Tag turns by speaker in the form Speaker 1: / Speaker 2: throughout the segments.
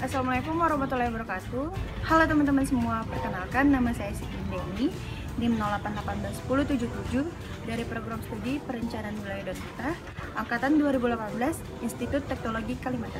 Speaker 1: Assalamualaikum warahmatullahi wabarakatuh. Halo teman-teman semua, perkenalkan nama saya Siti Deni NIM 08181077 dari program studi Perencanaan Wilayah dan Kota Angkatan 2018 Institut Teknologi Kalimantan.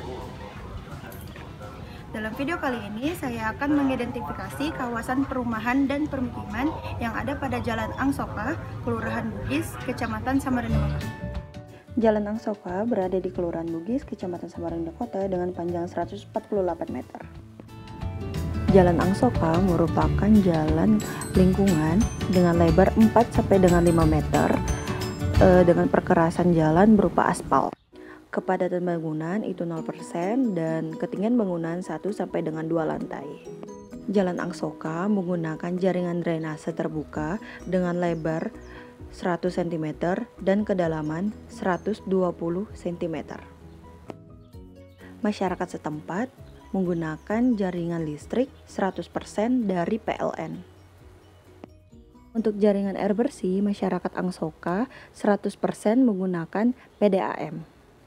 Speaker 1: Dalam video kali ini saya akan mengidentifikasi kawasan perumahan dan permukiman yang ada pada Jalan Angsoka, Kelurahan Bugis, Kecamatan Samarinda.
Speaker 2: Jalan Angsoka berada di Kelurahan Bugis, Kecamatan Samarinda Kota dengan panjang 148 meter. Jalan Angsoka merupakan jalan lingkungan dengan lebar 4 sampai dengan 5 meter dengan perkerasan jalan berupa aspal. Kepadatan bangunan itu 0% dan ketinggian bangunan 1 sampai dengan 2 lantai. Jalan Angsoka menggunakan jaringan drainase terbuka dengan lebar 100 cm dan kedalaman 120 cm. Masyarakat setempat menggunakan jaringan listrik 100% dari PLN. Untuk jaringan air bersih, masyarakat Angsoka 100% menggunakan PDAM.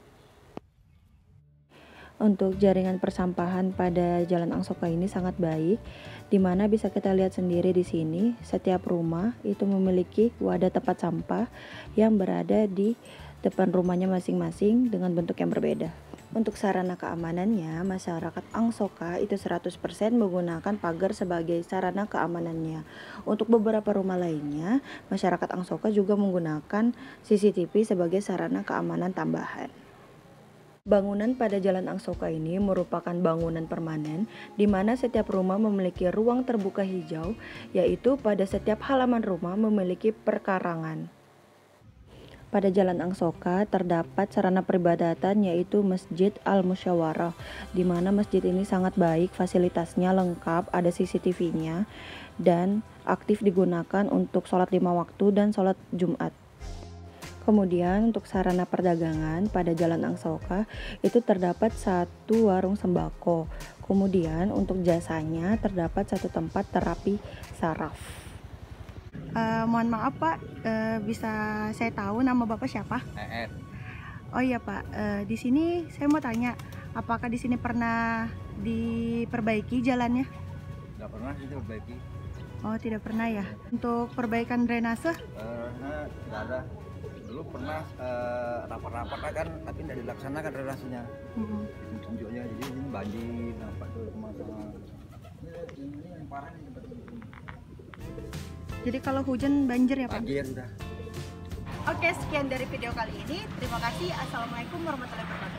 Speaker 2: Untuk jaringan persampahan pada Jalan Angsoka ini sangat baik, di mana bisa kita lihat sendiri di sini, setiap rumah itu memiliki wadah tempat sampah yang berada di depan rumahnya masing-masing dengan bentuk yang berbeda. Untuk sarana keamanannya, masyarakat Angsoka itu 100% menggunakan pagar sebagai sarana keamanannya. Untuk beberapa rumah lainnya, masyarakat Angsoka juga menggunakan CCTV sebagai sarana keamanan tambahan. Bangunan pada Jalan Angsoka ini merupakan bangunan permanen di mana setiap rumah memiliki ruang terbuka hijau, yaitu pada setiap halaman rumah memiliki perkarangan. Pada Jalan Angsoka terdapat sarana peribadatan yaitu Masjid Al-Musyawarah, di mana masjid ini sangat baik, fasilitasnya lengkap, ada CCTV-nya dan aktif digunakan untuk sholat 5 waktu dan sholat Jumat. Kemudian untuk sarana perdagangan pada Jalan Angsoka itu terdapat satu warung sembako. Kemudian untuk jasanya terdapat satu tempat terapi saraf.
Speaker 1: Mohon maaf Pak, bisa saya tahu nama Bapak siapa? Oh iya Pak, di sini saya mau tanya, apakah di sini pernah diperbaiki jalannya?
Speaker 3: Nggak pernah sih diperbaiki.
Speaker 1: Oh tidak pernah ya. Untuk perbaikan drainase?
Speaker 3: Nggak ada. Dulu pernah rapat-rapat kan, tapi tidak dilaksanakan relasinya. Tunjuknya jadi ini banjir, nampak tuh masalah. Ini yang parah nih tempat ini.
Speaker 1: Jadi kalau hujan banjir ya Pak?
Speaker 3: Banjir sudah.
Speaker 1: Oke, sekian dari video kali ini. Terima kasih. Assalamualaikum warahmatullahi wabarakatuh.